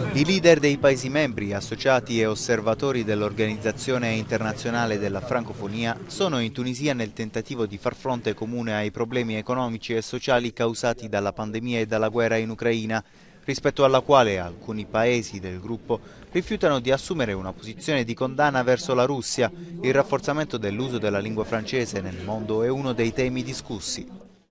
I leader dei Paesi membri, associati e osservatori dell'Organizzazione Internazionale della Francofonia sono in Tunisia nel tentativo di far fronte comune ai problemi economici e sociali causati dalla pandemia e dalla guerra in Ucraina, rispetto alla quale alcuni Paesi del gruppo rifiutano di assumere una posizione di condanna verso la Russia. Il rafforzamento dell'uso della lingua francese nel mondo è uno dei temi discussi.